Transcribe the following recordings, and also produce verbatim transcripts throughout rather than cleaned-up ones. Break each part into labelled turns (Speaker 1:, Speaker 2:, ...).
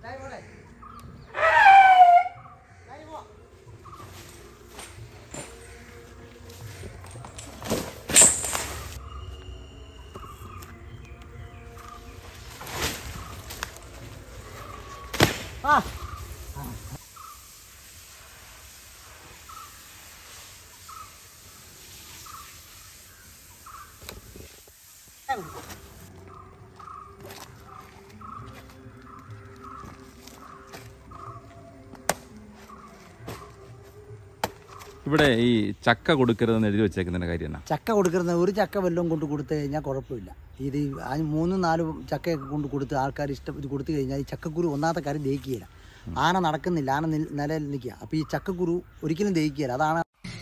Speaker 1: Ah.
Speaker 2: ഇവിടെ ഈ ചക്ക കൊടുക്കരുതെന്ന് എഴുതി വെച്ചേക്കുന്നതിന്റെ കാര്യം എന്നാ?
Speaker 1: ചക്ക കൊടുക്കരുത്, ഒരു ചക്ക വല്ലതും കൊണ്ട് കൊടുത്തു കഴിഞ്ഞാൽ കുഴപ്പമില്ല. ഇത് മൂന്നും നാലും ചക്കയൊക്കെ കൊണ്ട് കൊടുത്ത് ആൾക്കാർ ഇഷ്ടം ഇത് കൊടുത്തു കഴിഞ്ഞാൽ ഈ ചക്കക്കുരു ഒന്നാമത്തെ കാര്യം ദഹിക്കുകയില്ല. ആന നടക്കുന്നില്ല, ആന നിലയിൽ നിൽക്കുക. അപ്പോൾ ഈ ചക്കക്കുരു ഒരിക്കലും ദഹിക്കുകയില്ല. അതാണ്.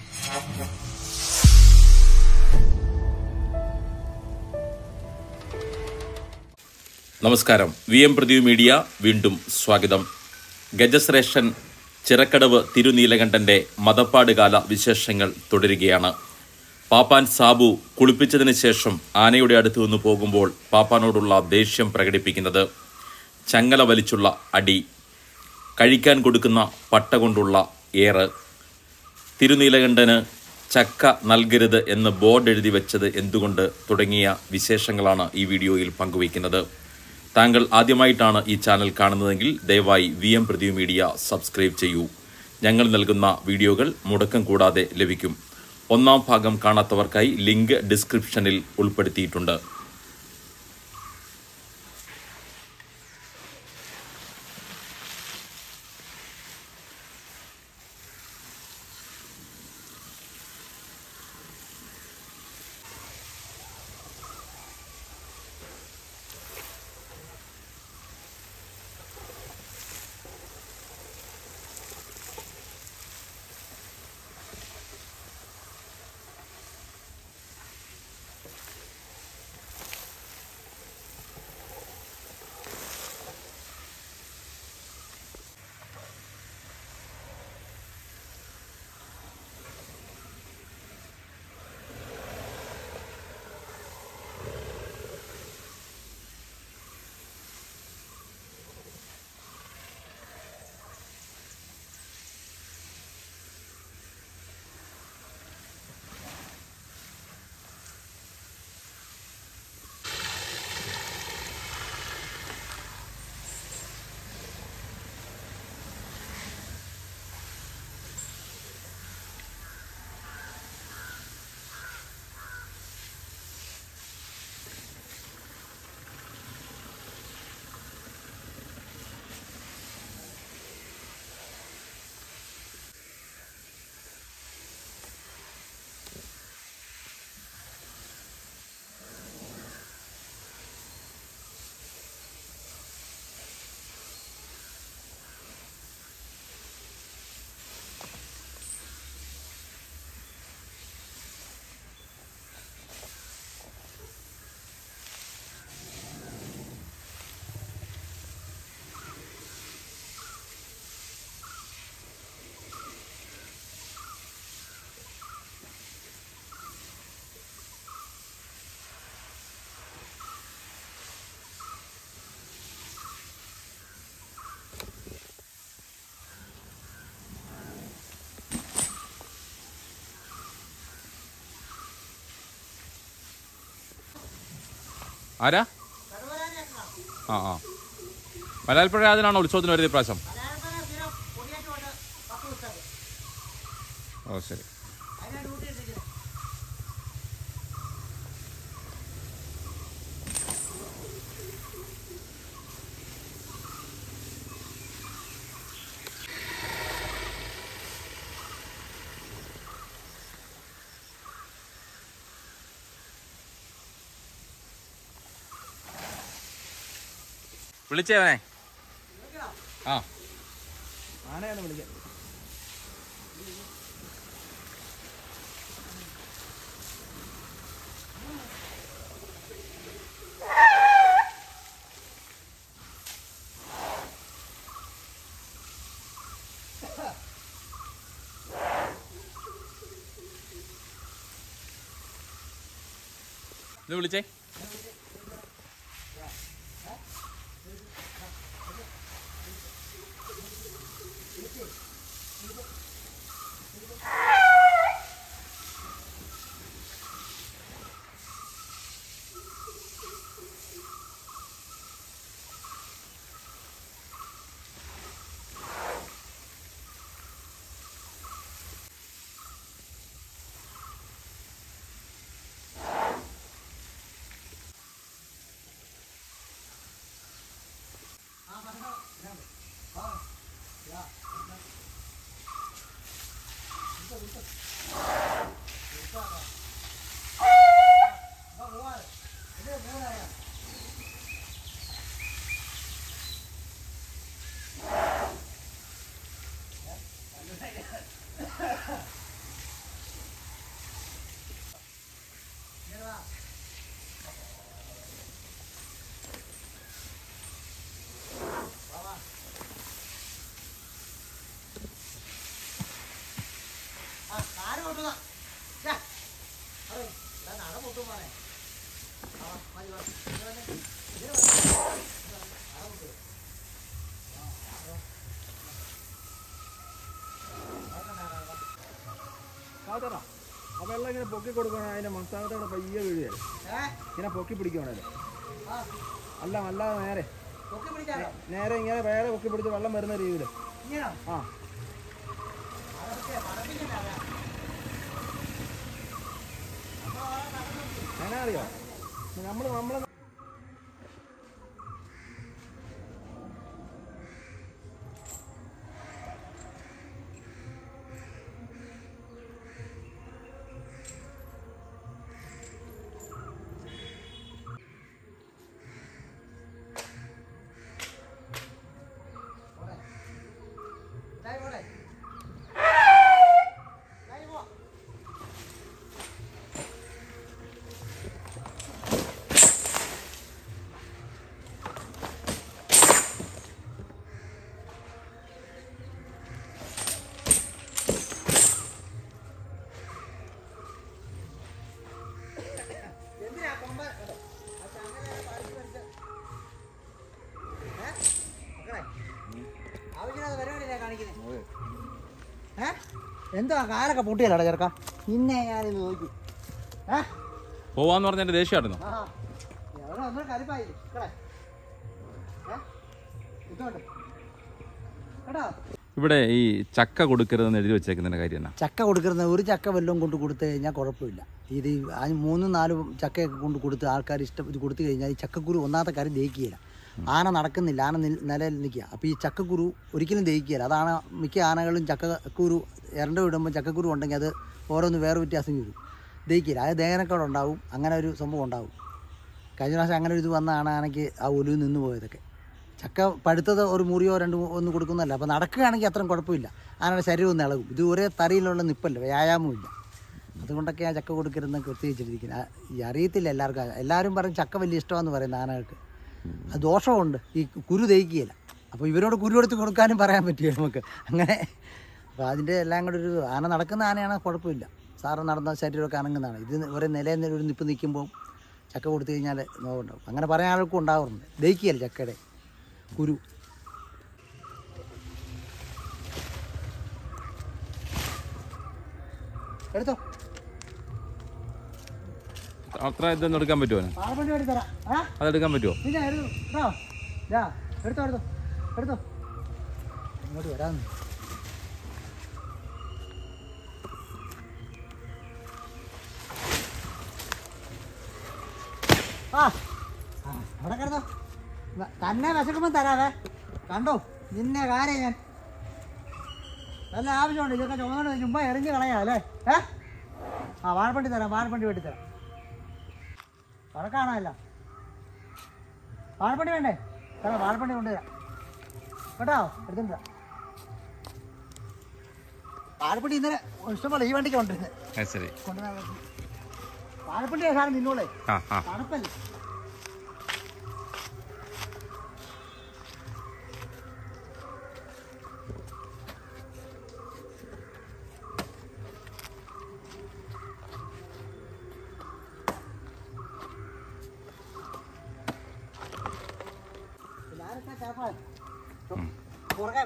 Speaker 3: നമസ്കാരം, വി എം പ്രദീപ് മീഡിയ വീണ്ടും സ്വാഗതം. ഗജശ്രേഷ്ഠൻ ചിറക്കടവ് തിരുനീലകണ്ഠന്റെ മതപ്പാട് കാല വിശേഷങ്ങൾ തുടരുകയാണ്. പാപ്പാൻ സാബു കുളിപ്പിച്ചതിന് ശേഷം ആനയുടെ അടുത്തു നിന്ന് പോകുമ്പോൾ പാപ്പാനോടുള്ള ദേഷ്യം പ്രകടിപ്പിക്കുന്നത്, ചങ്ങല വലിച്ചുള്ള അടി, കഴിക്കാൻ കൊടുക്കുന്ന പട്ട കൊണ്ടുള്ള ഏറ്, തിരുനീലകണ്ഠന് ചക്ക നൽകരുത് എന്ന് ബോർഡ് എഴുതി വെച്ചത് എന്തുകൊണ്ട് തുടങ്ങിയ വിശേഷങ്ങളാണ് ഈ വീഡിയോയിൽ പങ്കുവയ്ക്കുന്നത്. താങ്കൾ ആദ്യമായിട്ടാണ് ഈ ചാനൽ കാണുന്നതെങ്കിൽ ദയവായി V M Pradeep media subscribe ചെയ്യൂ. ഞങ്ങൾ നൽകുന്ന വീഡിയോകൾ മുടക്കം കൂടാതെ ലഭിക്കും. ഒന്നാം ഭാഗം കാണാത്തവർക്കായി ലിങ്ക് ഡിസ്ക്രിപ്ഷനിൽ ഉൾപ്പെടുത്തിയിട്ടുണ്ട്.
Speaker 2: ആരാ? ആ ആ മലയാളപ്പുഴ അതിനാണോ ഉത്സവത്തിന് വരുന്നത് ഇപ്രാവശ്യം? ഓ ശരി. വിളിച്ചേവനെ? ആ
Speaker 1: ആനയാണ് വിളിക്കാൻ.
Speaker 2: ഇത് വിളിച്ചേ.
Speaker 4: ആ വെള്ളം ഇങ്ങനെ പൊക്കി കൊടുക്കണം. അതിന്റെ മസാലത്തോടെ പയ്യെ വീഴുകയല്ലേ, ഇങ്ങനെ പൊക്കി പിടിക്കണല്ലോ. അല്ല അല്ലാതെ നേരെ നേരെ ഇങ്ങനെ വേറെ പൊക്കി പിടിച്ച് വെള്ളം വരുന്ന രീതിയിൽ. ആ അങ്ങനെ അറിയോ നമ്മള് നമ്മള്
Speaker 1: എന്താ കാലൊക്കെ പൊട്ടിയല്ലോടാ ചെറുക്ക. പിന്നെ ഞാനിന്ന് നോക്കി
Speaker 2: പോവാന്ന് പറഞ്ഞ എന്റെ ദേഷ്യമായിരുന്നു. ഇവിടെ ഈ ചക്ക കൊടുക്കരുതെന്ന് എഴുതി വെച്ചേക്കുന്നതിന്റെ കാര്യം എന്നാ?
Speaker 1: ചക്ക കൊടുക്കുന്ന ഒരു ചക്ക വല്ലതും കൊണ്ട് കൊടുത്തു കഴിഞ്ഞാൽ കുഴപ്പമില്ല. ഇത് മൂന്നും നാലും ചക്കയൊക്കെ കൊണ്ട് കൊടുത്ത് ആൾക്കാർ ഇഷ്ടം ഇത് കൊടുത്തു കഴിഞ്ഞാൽ ഈ ചക്കക്കുരു ഒന്നാമത്തെ കാര്യം ദഹിക്കുകയില്ല. ആന നടക്കുന്നില്ല, ആന നിലയിൽ നിൽക്കുക. അപ്പോൾ ഈ ചക്കക്കുരു ഒരിക്കലും ദഹിക്കുകയില്ല. അതാണ് മിക്ക ആനകളും ചക്കക്കുരു ഇരണ്ട വിടുമ്പോൾ ചക്കക്കുരു ഉണ്ടെങ്കിൽ അത് ഓരോന്ന് വേറെ വ്യത്യാസം വരും, ദഹിക്കില്ല. അത് ദഹനക്കേട് ഉണ്ടാവും, അങ്ങനെ ഒരു സംഭവം ഉണ്ടാവും. കഴിഞ്ഞ പ്രാവശ്യം അങ്ങനെ ഒരു ഇത് വന്നാണ് ആനയ്ക്ക് ആ ഒലിവ് നിന്ന് പോയതൊക്കെ. ചക്ക പഴുത്തത് ഒരു മുറിയോ രണ്ട് ഒന്നും കൊടുക്കുന്നതല്ല. അപ്പോൾ നടക്കുകയാണെങ്കിൽ അത്രയും കുഴപ്പമില്ല, ആനയുടെ ശരീരം ഒന്ന് ഇളകും. ഇത് ഒരേ തറയിലുള്ള നിപ്പല്ല, വ്യായാമമില്ല. അതുകൊണ്ടൊക്കെ ആ ചക്ക കൊടുക്കരുതെന്ന് പ്രത്യേകിച്ചിരിക്കുന്നത്. ഈ അറിയത്തില്ല എല്ലാവർക്കും. എല്ലാവരും പറയും ചക്ക വലിയ ഇഷ്ടമാണെന്ന് പറയുന്നത് ആനകൾക്ക്. അത് ദോഷമുണ്ട്, ഈ കുരു ദഹിക്കുകയില്ല. അപ്പോൾ ഇവരോട് കുരു എടുത്ത് കൊടുക്കാനും പറയാൻ പറ്റില്ല നമുക്ക് അങ്ങനെ. അപ്പോൾ അതിൻ്റെ എല്ലാം കൂടെ ഒരു ആന നടക്കുന്ന ആനയാണ് കുഴപ്പമില്ല, സാറ് നടന്ന ശരീരമൊക്കെ അനങ്ങുന്നതാണ്. ഇത് ഒരേ നിലയിൽ ഒരു നിപ്പ് നിൽക്കുമ്പോൾ ചക്ക കൊടുത്തു കഴിഞ്ഞാൽ നോവുണ്ടാവും. അങ്ങനെ പറയാൻ ആൾക്കും ഉണ്ടാവാറുണ്ട്. ദഹിക്കുകയല്ല ചക്കയുടെ കുരു. എടുത്തോ,
Speaker 2: അത്ര ഇതൊന്നും എടുക്കാൻ പറ്റുമോ? അതെടുക്കാൻ പറ്റുമോ?
Speaker 1: എടുത്തോ എടുത്തോ എടുത്തോ ഇങ്ങോട്ട് വരാന്ന്. ആ അവിടെ കിടന്നോ, തന്നെ വിശക്കുമ്പോൾ തരാവേ. കണ്ടോ നിന്നെ കാര്യം ഞാൻ നല്ല ആവശ്യമുണ്ട്. ഇതൊക്കെ ചുമന്നുകൊണ്ട് ചുമ്മാ എറിഞ്ഞ് കളയാം അല്ലേ? ഏ ആ വാഴപ്പണ്ടി തരാം, വാഴപ്പണ്ടി വെട്ടിത്തരാം. കടക്കാണല്ല, വാഴപ്പണ്ടി വേണ്ടേ? തരാം, വാഴപ്പണ്ടി കൊണ്ടുവരാം കേട്ടോ. എടുത്തിട്ട് വാഴപ്പണ്ടി ഇന്നലെ ഇഷ്ടംപോലെ ഈ വണ്ടിക്ക് കൊണ്ടുവരുന്നത്
Speaker 2: ശരി.
Speaker 1: കൊണ്ടുവരാൻ വാഴപ്പണ്ടി സാധനം നിന്നോളേ, തണുപ്പല്ലേ. പുറകെ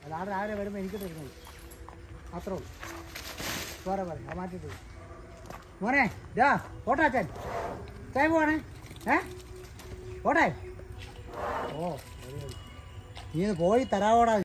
Speaker 1: അതാണ് രാവിലെ വരുമ്പോൾ എനിക്ക് തരുന്നത് അത്രേ ഉള്ളൂ. വേറെ പറയും അത് മാറ്റിട്ട് മോനെ ഡാ ഓട്ടാച്ചാൻ ചായ പോവാണേ ഏ ഓട്ടെ ഓ നീ പോയി തരാവോടാ.